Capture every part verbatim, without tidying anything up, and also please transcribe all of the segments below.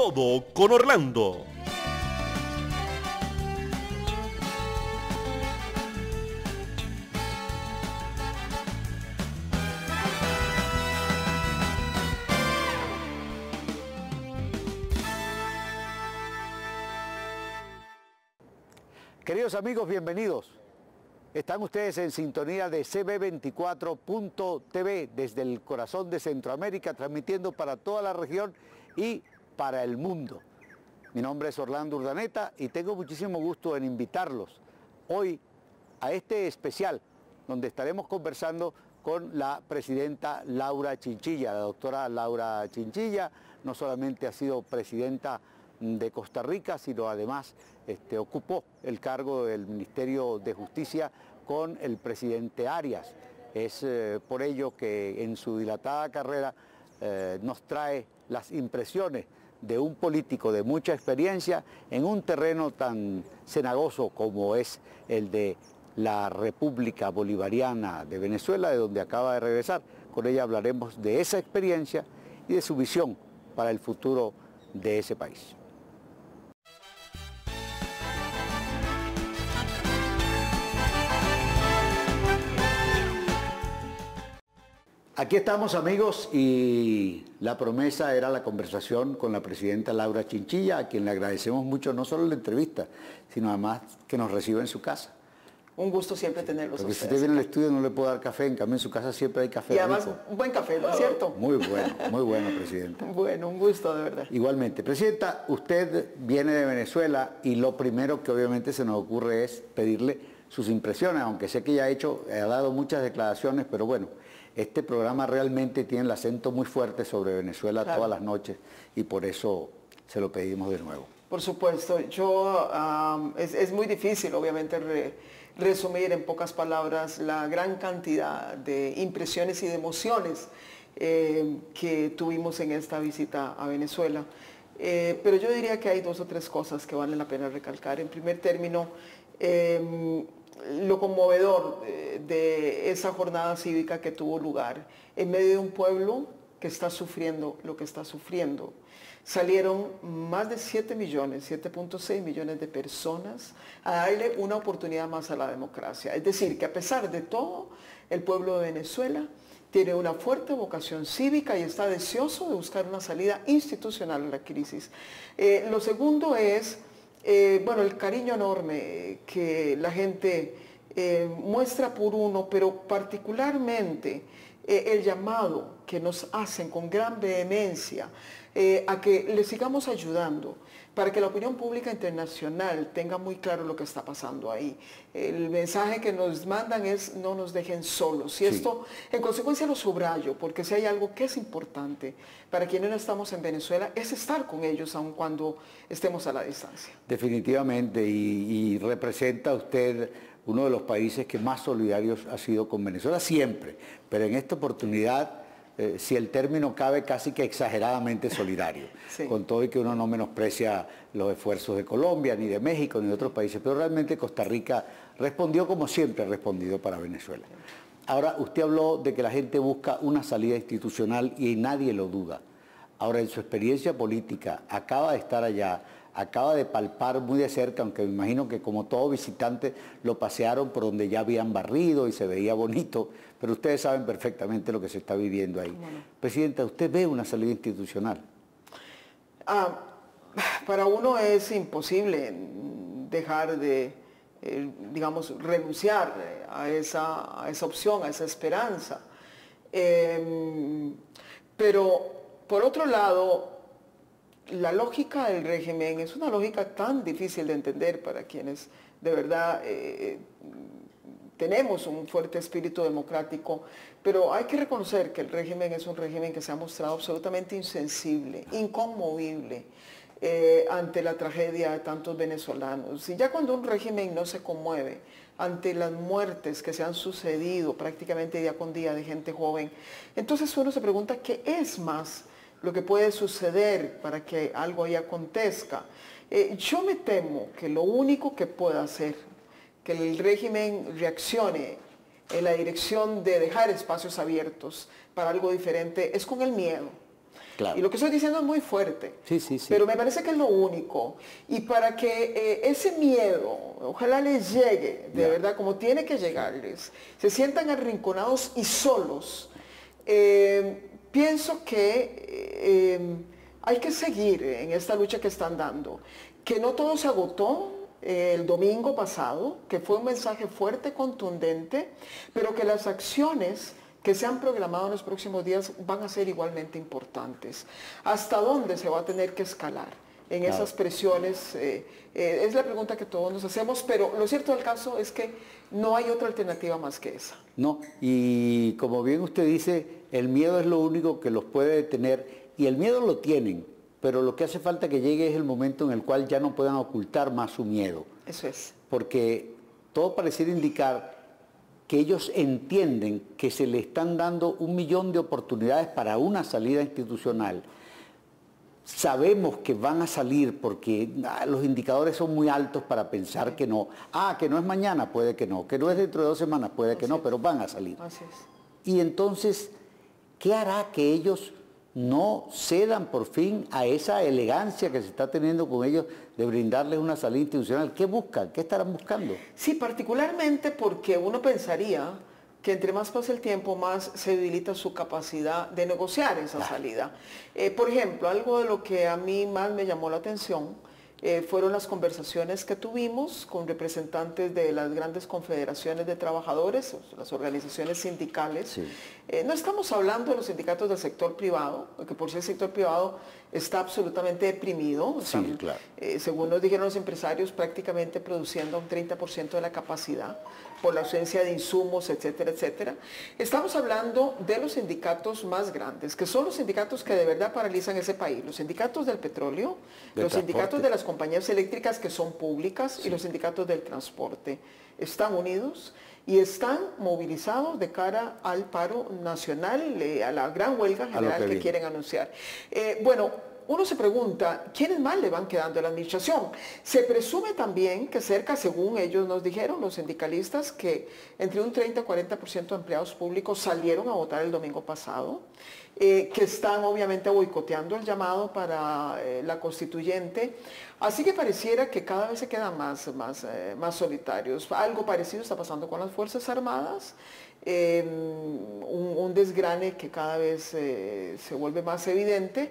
todo con Orlando. Queridos amigos, bienvenidos. Están ustedes en sintonía de C B veinticuatro punto T V desde el corazón de Centroamérica, transmitiendo para toda la región y para el mundo. Mi nombre es Orlando Urdaneta y tengo muchísimo gusto en invitarlos hoy a este especial donde estaremos conversando con la presidenta Laura Chinchilla. La doctora Laura Chinchilla no solamente ha sido presidenta de Costa Rica, sino además este, ocupó el cargo del Ministerio de Justicia con el presidente Arias. Es eh, por ello que en su dilatada carrera eh, nos trae las impresiones de un político de mucha experiencia en un terreno tan cenagoso como es el de la República Bolivariana de Venezuela, de donde acaba de regresar. Con ella hablaremos de esa experiencia y de su visión para el futuro de ese país. Aquí estamos, amigos, y la promesa era la conversación con la presidenta Laura Chinchilla, a quien le agradecemos mucho no solo la entrevista, sino además que nos reciba en su casa. Un gusto siempre tenerlos. Porque si usted viene al estudio no le puedo dar café, en cambio en su casa siempre hay café. Y además, rico. Un buen café, ¿no es cierto? Muy bueno, muy bueno, presidenta. Bueno, un gusto, de verdad. Igualmente. Presidenta, usted viene de Venezuela y lo primero que obviamente se nos ocurre es pedirle sus impresiones, aunque sé que ya ha hecho, ha dado muchas declaraciones, pero bueno, este programa realmente tiene el acento muy fuerte sobre Venezuela claro. todas las noches y por eso se lo pedimos de nuevo. Por supuesto, yo, um, es, es muy difícil obviamente re, resumir en pocas palabras la gran cantidad de impresiones y de emociones eh, que tuvimos en esta visita a Venezuela. Eh, pero yo diría que hay dos o tres cosas que valen la pena recalcar. En primer término, eh, lo conmovedor de, de esa jornada cívica que tuvo lugar en medio de un pueblo que está sufriendo lo que está sufriendo. Salieron más de siete millones, siete punto seis millones de personas a darle una oportunidad más a la democracia. Es decir, que a pesar de todo, el pueblo de Venezuela tiene una fuerte vocación cívica y está deseoso de buscar una salida institucional a la crisis. Eh, lo segundo es Eh, bueno, el cariño enorme que la gente eh, muestra por uno, pero particularmente eh, el llamado que nos hacen con gran vehemencia eh, a que le sigamos ayudando para que la opinión pública internacional tenga muy claro lo que está pasando ahí. El mensaje que nos mandan es no nos dejen solos. Y sí. esto, en consecuencia, lo subrayo, porque si hay algo que es importante para quienes no estamos en Venezuela, es estar con ellos aun cuando estemos a la distancia. Definitivamente, y, y representa usted uno de los países que más solidarios ha sido con Venezuela siempre, pero en esta oportunidad, Eh, si el término cabe, casi que exageradamente solidario, sí. con todo y que uno no menosprecia los esfuerzos de Colombia, ni de México, ni de otros países, pero realmente Costa Rica respondió como siempre ha respondido para Venezuela. Ahora, usted habló de que la gente busca una salida institucional y nadie lo duda. Ahora, en su experiencia política, acaba de estar allá, acaba de palpar muy de cerca, aunque me imagino que como todo visitante lo pasearon por donde ya habían barrido y se veía bonito, pero ustedes saben perfectamente lo que se está viviendo ahí. Bueno. Presidenta, ¿usted ve una salida institucional? Ah, para uno es imposible dejar de, eh, digamos, renunciar a esa, a esa opción, a esa esperanza. Eh, pero, por otro lado, la lógica del régimen es una lógica tan difícil de entender para quienes de verdad eh, tenemos un fuerte espíritu democrático, pero hay que reconocer que el régimen es un régimen que se ha mostrado absolutamente insensible, inconmovible eh, ante la tragedia de tantos venezolanos. Y ya cuando un régimen no se conmueve ante las muertes que se han sucedido prácticamente día con día de gente joven, entonces uno se pregunta qué es más lo que puede suceder para que algo ahí acontezca. Eh, yo me temo que lo único que pueda hacer que el régimen reaccione en la dirección de dejar espacios abiertos para algo diferente es con el miedo. Claro. Y lo que estoy diciendo es muy fuerte. Sí, sí, sí. Pero me parece que es lo único. Y para que eh, ese miedo, ojalá les llegue, de Ya. verdad, como tiene que llegarles, se sientan arrinconados y solos, eh, pienso que eh, hay que seguir en esta lucha que están dando. Que no todo se agotó el domingo pasado, que fue un mensaje fuerte, contundente, pero que las acciones que se han programado en los próximos días van a ser igualmente importantes. ¿Hasta dónde se va a tener que escalar en Claro. esas presiones? Eh, eh, es la pregunta que todos nos hacemos, pero lo cierto del caso es que no hay otra alternativa más que esa. No, y como bien usted dice, el miedo es lo único que los puede detener, y el miedo lo tienen, pero lo que hace falta que llegue es el momento en el cual ya no puedan ocultar más su miedo. Eso es. Porque todo pareciera indicar que ellos entienden que se le están dando un millón de oportunidades para una salida institucional. Sabemos que van a salir porque ah, los indicadores son muy altos para pensar que no. Ah, que no es mañana, puede que no. Que no es dentro de dos semanas, puede que no, pero van a salir. Así es. Y entonces, ¿qué hará que ellos no cedan por fin a esa elegancia que se está teniendo con ellos de brindarles una salida institucional? ¿Qué buscan? ¿Qué estarán buscando? Sí, particularmente porque uno pensaría que entre más pasa el tiempo, más se debilita su capacidad de negociar esa Claro. salida. Eh, por ejemplo, algo de lo que a mí más me llamó la atención eh, fueron las conversaciones que tuvimos con representantes de las grandes confederaciones de trabajadores, las organizaciones sindicales. Sí. Eh, no estamos hablando de los sindicatos del sector privado, porque por si el sector privado está absolutamente deprimido. Sí, Están, claro. eh, según nos dijeron los empresarios, prácticamente produciendo un treinta por ciento de la capacidad por la ausencia de insumos, etcétera, etcétera. Estamos hablando de los sindicatos más grandes, que son los sindicatos que de verdad paralizan ese país. Los sindicatos del petróleo, Del los sindicatos transporte. de las compañías eléctricas que son públicas y los sindicatos del transporte. Están unidos y están movilizados de cara al paro nacional, eh, a la gran huelga general que que viene. quieren anunciar. Eh, bueno, uno se pregunta, ¿quiénes más le van quedando a la administración? Se presume también que cerca, según ellos nos dijeron, los sindicalistas, que entre un treinta y cuarenta por ciento de empleados públicos salieron a votar el domingo pasado, eh, que están obviamente boicoteando el llamado para eh, la constituyente. Así que pareciera que cada vez se quedan más, más, eh, más solitarios. Algo parecido está pasando con las Fuerzas Armadas. Eh, un, un desgrane que cada vez eh, se vuelve más evidente.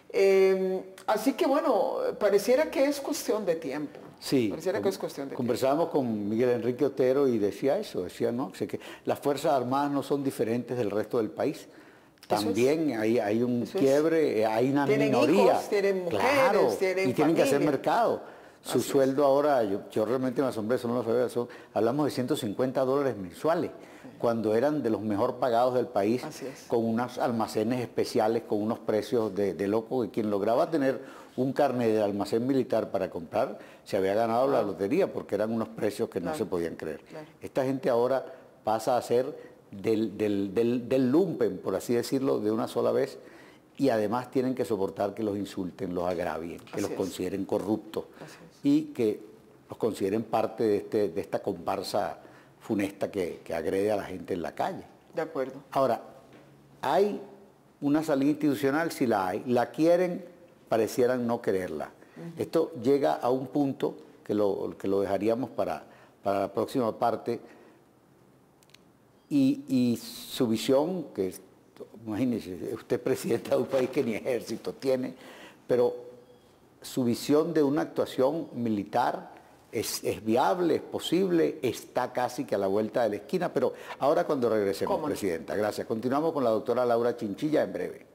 Eh, así que bueno, pareciera que es cuestión de tiempo. Sí, Pareciera que es cuestión de conversábamos con Miguel Enrique Otero y decía eso, decía no, sé que las Fuerzas Armadas no son diferentes del resto del país. También es. hay, hay un Eso es. quiebre, hay una Tienen minoría. hijos, tienen mujeres, claro, tienen y tienen que hacer familia. mercado. Su Así sueldo ahora, yo, yo realmente me asombré, eso no lo sabía, son- hablamos de ciento cincuenta dólares mensuales, cuando eran de los mejor pagados del país, Así es. con unos almacenes especiales, con unos precios de, de loco, que quien lograba tener un carnet de almacén militar para comprar, se había ganado la lotería, porque eran unos precios que no Claro. se podían creer. Claro. Esta gente ahora pasa a ser del, del, del, del lumpen, por así decirlo, de una sola vez, y además tienen que soportar que los insulten, los agravien, que Así los es. consideren corruptos Así es. y que los consideren parte de, este, de esta comparsa funesta que, que agrede a la gente en la calle. De acuerdo. Ahora, hay una salida institucional, si la hay, la quieren, parecieran no quererla. Uh-huh. Esto llega a un punto que lo, que lo dejaríamos para, para la próxima parte, y, y su visión, que imagínese, usted es presidenta de un país que ni ejército tiene, pero su visión de una actuación militar es, es viable, es posible, está casi que a la vuelta de la esquina, pero ahora cuando regresemos, ¿Cómo no? Presidenta. Gracias. Continuamos con la doctora Laura Chinchilla en breve.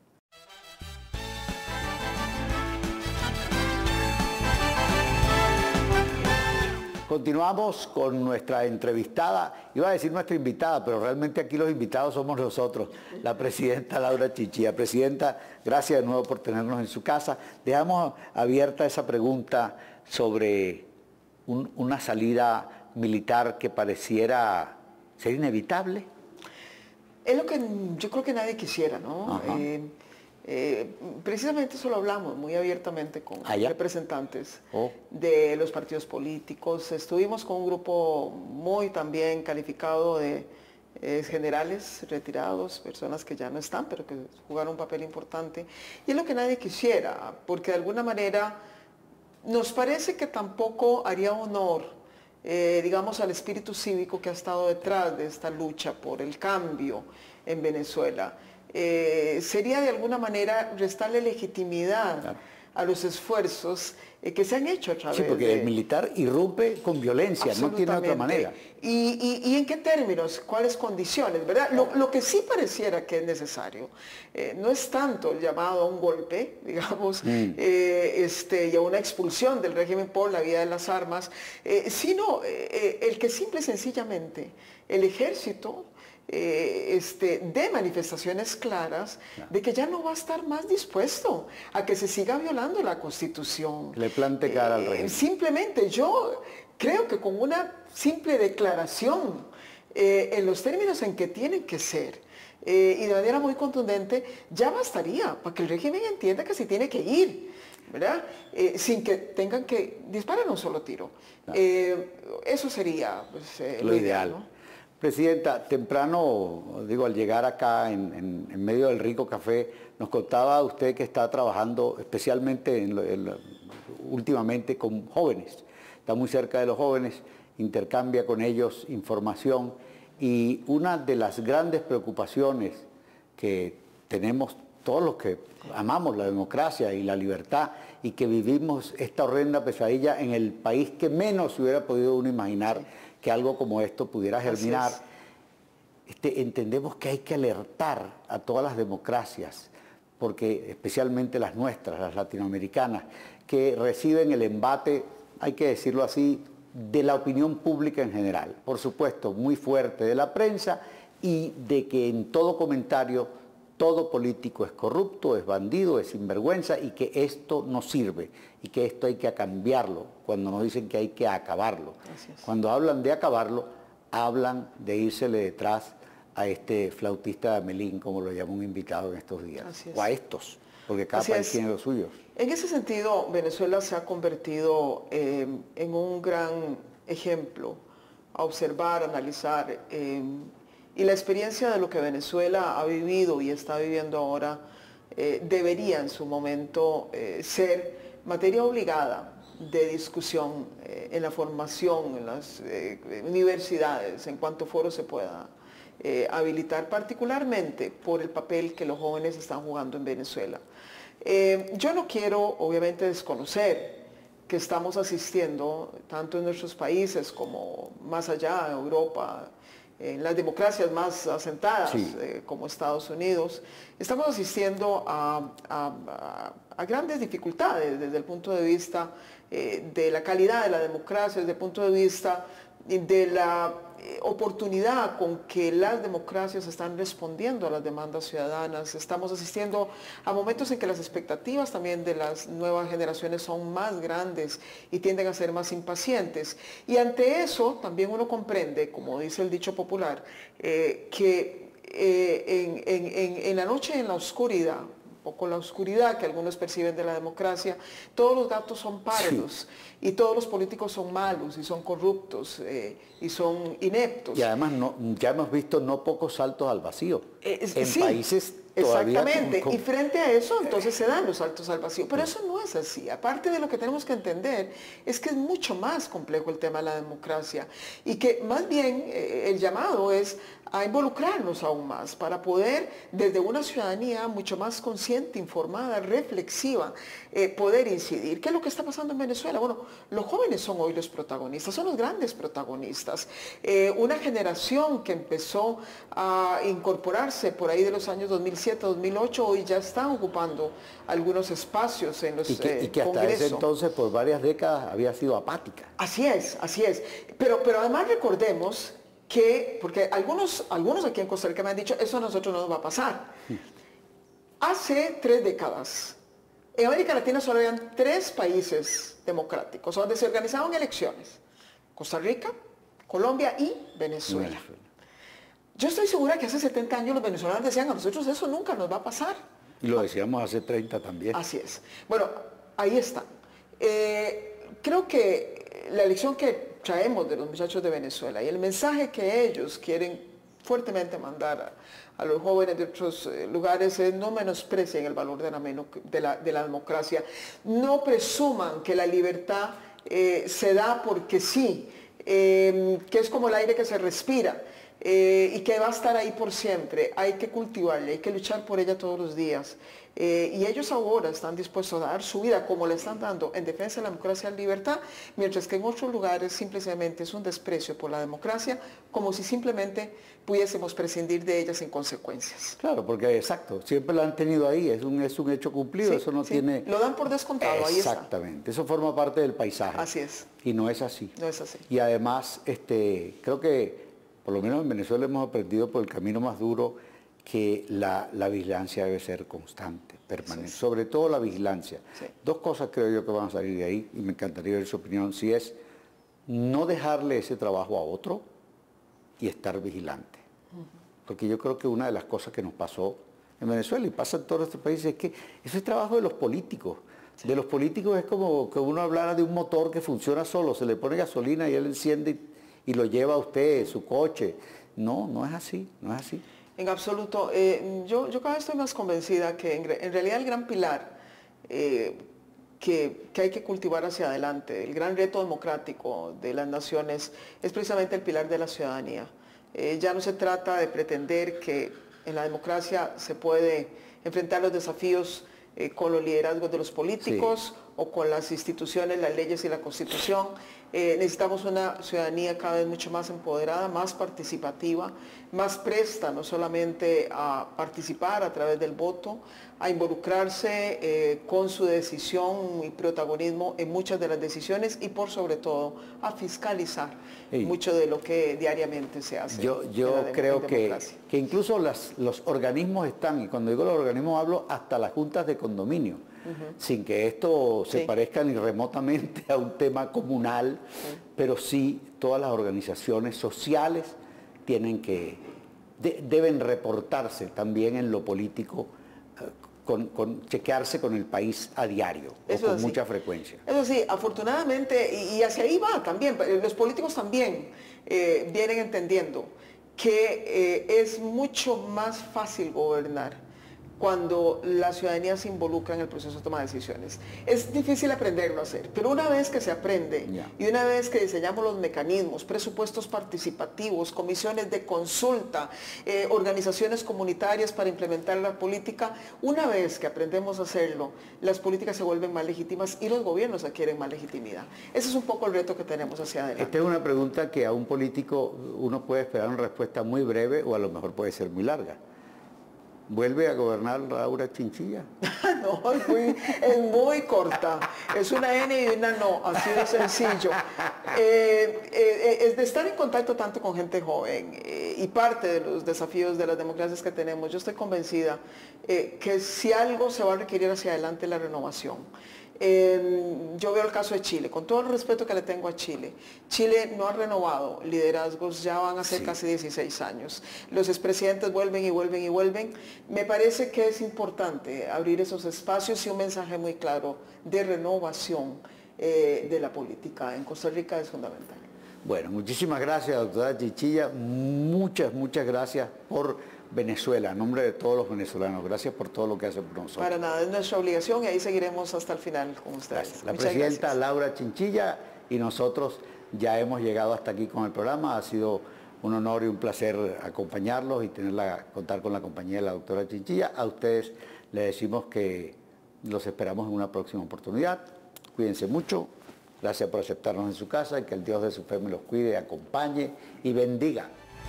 Continuamos con nuestra entrevistada, iba a decir nuestra invitada, pero realmente aquí los invitados somos nosotros, la presidenta Laura Chinchilla. Presidenta, gracias de nuevo por tenernos en su casa. Dejamos abierta esa pregunta sobre un, una salida militar que pareciera ser inevitable. Es lo que yo creo que nadie quisiera, ¿no? Eh, eh, precisamente eso lo hablamos muy abiertamente con ¿Ah, ya? representantes Oh. de los partidos políticos. Estuvimos con un grupo muy también calificado de eh, generales retirados, personas que ya no están, pero que jugaron un papel importante. Y es lo que nadie quisiera, porque de alguna manera nos parece que tampoco haría honor, eh, digamos, al espíritu cívico que ha estado detrás de esta lucha por el cambio en Venezuela. Eh, sería de alguna manera restarle legitimidad claro. a los esfuerzos eh, que se han hecho a través de... Sí, porque de... el militar irrumpe con violencia, no tiene otra manera. ¿Y, y, y en qué términos? ¿Cuáles condiciones? ¿Verdad? Lo, lo que sí pareciera que es necesario eh, no es tanto el llamado a un golpe, digamos, mm. eh, este, y a una expulsión del régimen por la vía de las armas, eh, sino eh, el que simple y sencillamente el ejército Eh, este, de manifestaciones claras de que ya no va a estar más dispuesto a que se siga violando la Constitución. Le plante cara eh, al régimen. Simplemente yo creo que con una simple declaración eh, en los términos en que tienen que ser eh, y de manera muy contundente, ya bastaría para que el régimen entienda que se tiene que ir, ¿verdad? Eh, sin que tengan que disparar un solo tiro. No. Eh, eso sería pues, eh, lo, lo ideal, ideal ¿no? Presidenta, temprano, digo, al llegar acá en, en, en medio del rico café, nos contaba usted que está trabajando especialmente en lo, en lo, últimamente con jóvenes. Está muy cerca de los jóvenes, intercambia con ellos información y una de las grandes preocupaciones que tenemos todos los que amamos la democracia y la libertad y que vivimos esta horrenda pesadilla en el país que menos se hubiera podido uno imaginar que algo como esto pudiera germinar. Este, entendemos que hay que alertar a todas las democracias, porque especialmente las nuestras, las latinoamericanas, que reciben el embate, hay que decirlo así, de la opinión pública en general. Por supuesto, muy fuerte de la prensa y de que en todo comentario todo político es corrupto, es bandido, es sinvergüenza y que esto no sirve y que esto hay que cambiarlo cuando nos dicen que hay que acabarlo. Cuando hablan de acabarlo, hablan de írsele detrás a este flautista de Amelín, como lo llamó un invitado en estos días, o a estos, porque cada Así país es. tiene los suyos. En ese sentido, Venezuela se ha convertido eh, en un gran ejemplo a observar, a analizar, eh, y la experiencia de lo que Venezuela ha vivido y está viviendo ahora eh, debería en su momento eh, ser materia obligada de discusión eh, en la formación, en las eh, universidades, en cuanto foro se pueda eh, habilitar, particularmente por el papel que los jóvenes están jugando en Venezuela. Eh, yo no quiero, obviamente, desconocer que estamos asistiendo, tanto en nuestros países como más allá, en Europa, en las democracias más asentadas, sí. eh, como Estados Unidos, estamos asistiendo a, a, a grandes dificultades desde el punto de vista eh, de la calidad de la democracia, desde el punto de vista de la eh, oportunidad con que las democracias están respondiendo a las demandas ciudadanas. Estamos asistiendo a momentos en que las expectativas también de las nuevas generaciones son más grandes y tienden a ser más impacientes. Y ante eso también uno comprende, como dice el dicho popular, eh, que eh, en, en, en, en la noche, en la oscuridad, un poco la oscuridad que algunos perciben de la democracia, todos los gatos son pardos sí. y todos los políticos son malos y son corruptos eh, y son ineptos. Y además no, ya hemos visto no pocos saltos al vacío eh, en sí, países exactamente, con, con... y frente a eso entonces se dan los saltos al vacío, pero eso no es así. Aparte de lo que tenemos que entender es que es mucho más complejo el tema de la democracia y que más bien eh, el llamado es a involucrarnos aún más para poder desde una ciudadanía mucho más consciente, informada, reflexiva, eh, poder incidir. ¿Qué es lo que está pasando en Venezuela? Bueno, los jóvenes son hoy los protagonistas, son los grandes protagonistas. Eh, una generación que empezó a incorporarse por ahí de los años dos mil siete, dos mil ocho, hoy ya están ocupando algunos espacios en los y que, eh, y que hasta congresos. ese entonces por varias décadas había sido apática. Así es, así es. Pero, pero además recordemos que, porque algunos, algunos aquí en Costa Rica me han dicho, eso a nosotros no nos va a pasar. Hace tres décadas, en América Latina solo habían tres países democráticos donde se organizaban elecciones. Costa Rica, Colombia y Venezuela. Venezuela. Yo estoy segura que hace setenta años los venezolanos decían, a nosotros eso nunca nos va a pasar. Y lo decíamos hace treinta también. Así es. Bueno, ahí está. Eh, creo que la elección que traemos de los muchachos de Venezuela y el mensaje que ellos quieren fuertemente mandar a, a los jóvenes de otros eh, lugares es no menosprecien el valor de la, de la, de la democracia, no presuman que la libertad eh, se da porque sí, eh, que es como el aire que se respira. Eh, y que va a estar ahí por siempre. Hay que cultivarla, hay que luchar por ella todos los días. Eh, y ellos ahora están dispuestos a dar su vida como le están dando en defensa de la democracia y la libertad, mientras que en otros lugares simplemente es un desprecio por la democracia, como si simplemente pudiésemos prescindir de ella sin consecuencias. Claro, porque exacto, siempre la han tenido ahí, es un, es un hecho cumplido, Sí, eso no sí. tiene... Lo dan por descontado, ahí está. Exactamente, eso forma parte del paisaje. Así es. Y no es así. No es así. Y además, este, creo que por lo menos en Venezuela hemos aprendido por el camino más duro que la, la vigilancia debe ser constante, permanente, sí. Sobre todo la vigilancia. Sí. Dos cosas creo yo que van a salir de ahí y me encantaría ver su opinión, si es no dejarle ese trabajo a otro y estar vigilante. Uh-huh. Porque yo creo que una de las cosas que nos pasó en Venezuela y pasa en todos estos países es que eso es trabajo de los políticos. Sí. De los políticos es como que uno hablara de un motor que funciona solo, se le pone gasolina y él enciende y y lo lleva a usted, su coche. No, no es así, no es así. En absoluto. Eh, yo, yo cada vez estoy más convencida que en, en realidad el gran pilar eh, que, que hay que cultivar hacia adelante, el gran reto democrático de las naciones, es precisamente el pilar de la ciudadanía. Eh, ya no se trata de pretender que en la democracia se puede enfrentar los desafíos eh, con los liderazgos de los políticos, sí, o con las instituciones, las leyes y la Constitución. Eh, necesitamos una ciudadanía cada vez mucho más empoderada, más participativa, más presta no solamente a participar a través del voto, a involucrarse eh, con su decisión y protagonismo en muchas de las decisiones y por sobre todo a fiscalizar sí. mucho de lo que diariamente se hace. Yo, yo creo que, que incluso las, los organismos están, y cuando digo los organismos hablo hasta las juntas de condominio, Uh-huh. sin que esto se sí. parezca ni remotamente a un tema comunal, sí. pero sí todas las organizaciones sociales tienen que, de, deben reportarse también en lo político, eh, con, con, chequearse con el país a diario, Eso o con sí. mucha frecuencia. Eso sí, afortunadamente, y, y hacia ahí va también, los políticos también eh, vienen entendiendo que eh, es mucho más fácil gobernar cuando la ciudadanía se involucra en el proceso de toma de decisiones. Es difícil aprenderlo a hacer, pero una vez que se aprende yeah. y una vez que diseñamos los mecanismos, presupuestos participativos, comisiones de consulta, eh, organizaciones comunitarias para implementar la política, una vez que aprendemos a hacerlo, las políticas se vuelven más legítimas y los gobiernos adquieren más legitimidad. Ese es un poco el reto que tenemos hacia adelante. Esta es una pregunta que a un político uno puede esperar una respuesta muy breve o a lo mejor puede ser muy larga. ¿Vuelve a gobernar Laura Chinchilla? No, es muy, es muy corta. Es una N y una no, así de sencillo. Eh, eh, es de estar en contacto tanto con gente joven eh, y parte de los desafíos de las democracias que tenemos. Yo estoy convencida eh, que si algo se va a requerir hacia adelante es la renovación. Eh, yo veo el caso de Chile, con todo el respeto que le tengo a Chile. Chile no ha renovado liderazgos, ya van a ser sí. casi dieciséis años. Los expresidentes vuelven y vuelven y vuelven. Me parece que es importante abrir esos espacios y un mensaje muy claro de renovación eh, de la política en Costa Rica es fundamental. Bueno, muchísimas gracias, doctora Chinchilla. Muchas, muchas gracias por Venezuela, en nombre de todos los venezolanos. Gracias por todo lo que hace por nosotros. Para nada, es nuestra obligación y ahí seguiremos hasta el final con ustedes. Gracias. La Muchas presidenta gracias. Laura Chinchilla y nosotros ya hemos llegado hasta aquí con el programa. Ha sido un honor y un placer acompañarlos y tenerla, contar con la compañía de la doctora Chinchilla. A ustedes les decimos que los esperamos en una próxima oportunidad. Cuídense mucho. Gracias por aceptarnos en su casa y que el Dios de su fe me los cuide, acompañe y bendiga.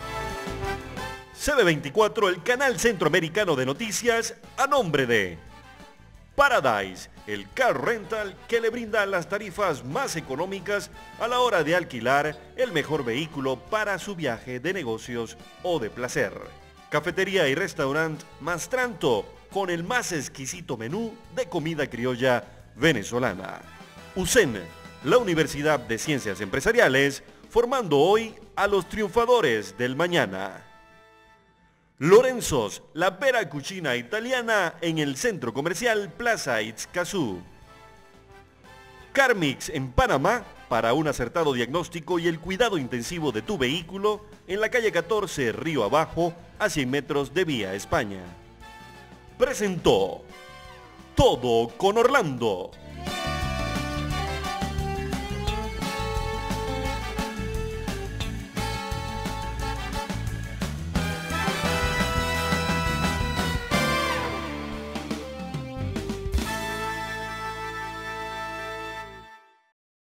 C B veinticuatro, el canal centroamericano de noticias, a nombre de Paradise, el car rental que le brinda las tarifas más económicas a la hora de alquilar el mejor vehículo para su viaje de negocios o de placer. Cafetería y restaurante Mastranto, con el más exquisito menú de comida criolla venezolana. U C E N, la Universidad de Ciencias Empresariales, formando hoy a los triunfadores del mañana. Lorenzos, la vera cucina italiana en el centro comercial Plaza Itzcazú. Carmix en Panamá, para un acertado diagnóstico y el cuidado intensivo de tu vehículo, en la calle catorce, Río Abajo, a cien metros de Vía España. Presentó Todo con Orlando.